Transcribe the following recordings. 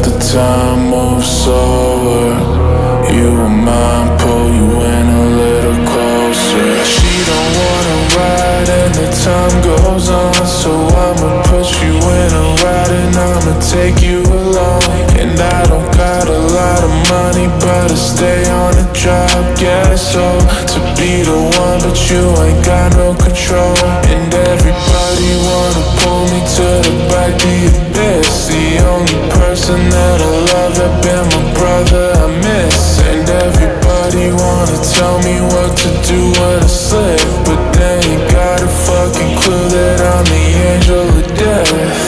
the time move slower. You were mine, pull you in a little closer. She don't wanna ride and the time goes on, so I'ma put you in a ride and I'ma take you along. And I don't got a lot of money, but I stay on the job. Guess so, to be the one, but you ain't got no control. And everybody wanna pull me to the back of the abyss. The only person that I love that been my brother I miss. And everybody wanna tell me what to do when I slip, but they ain't got a fucking clue that I'm the angel of death.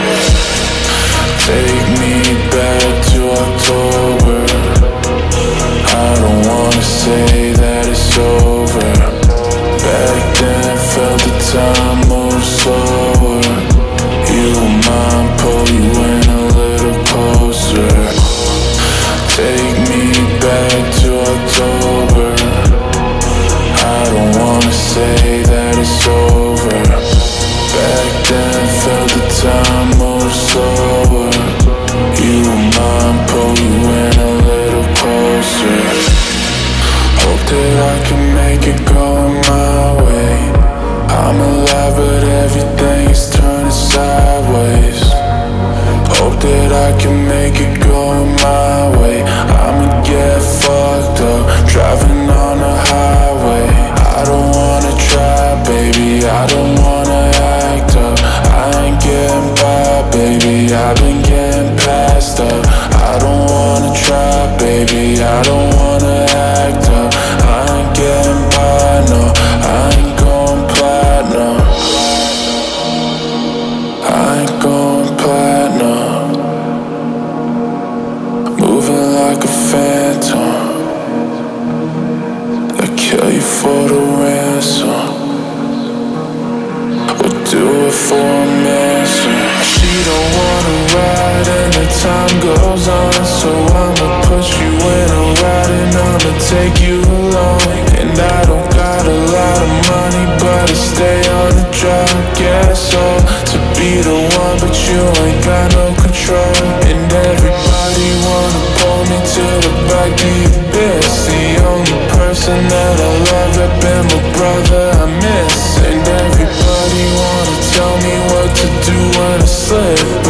Take me back to October. I don't wanna say that it's over. Back then felt the time move slower. You were mine, pull you in a little closer. Take me back to October. I don't wanna say that it's over. Back then felt the time move slower. You were mine, pull you in a little closer. Hope that I can make it going my way. I'm alive but everything is turning sideways. Hope that I can make it going my way. I'ma get fucked up, driving on the highway. I don't wanna try, baby, I don't wanna act up. I ain't getting by, baby, I've been getting passed up. I don't wanna try, baby, I don't wanna act up. I ain't getting by, no, I ain't going platinum. I ain't going platinum. Moving like a phantom. They'll kill you for the ransom. We'll do it for a ransom. She don't wanna ride and the time goes on, so I'ma put you in a ride and I'ma take you along. And I don't got a lot of money, but I stay on the job. Guess so, to be the one, but you ain't got no control. And everybody wanna pull me to the back of the abyss. The only person that I love that been my brother I miss. And everybody wanna tell me what to do when I slip,